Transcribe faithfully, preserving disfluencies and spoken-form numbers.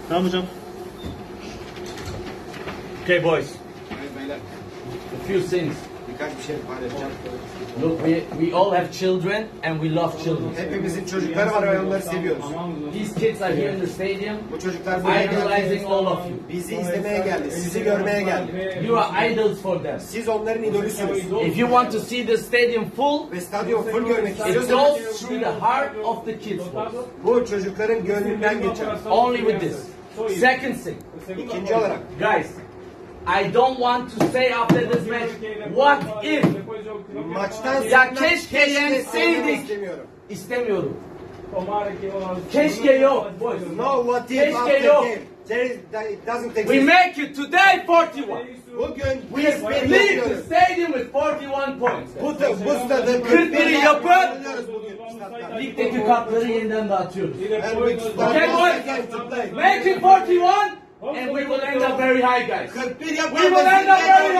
Tamam hocam. Okay boys. A few things. Birkaç bir şey paylaşacağım. Look, we, we all have children and we love children. Hepimizin çocukları var ve onları seviyoruz. These kids are here in the stadium, Bu çocuklar buraya geldi. idolizing all of you. Bizi izlemeye geldi, sizi görmeye geldi. You are idols for them. Siz onların idolüsünüz. If you want to see the stadium full, Ve stadyum full görmek it istiyorsanız goes through the heart of the kids. bu çocukların gönlünden geçer. Only with this. Second thing, İkinci olarak guys, I don't want to say after this match, what if? maçtan Ya sonra keşke yenseydik. istemiyorum. İstemiyorum. Keşke yok. boys. No what if Keşke after yok. game. There is, it doesn't We exist. make it today forty-one. Bugün We biz bir leave the yapıyoruz. stadium with forty-one points. Bu, bu stadı kırk biri yapın. yapıyoruz bugün. stat'tan. Ligdeki kartları yeniden dağıtıyoruz. And we start Okay boys, again to play. make it forty-one and we will end up very high guys. kırk bir We yapalım. will end up very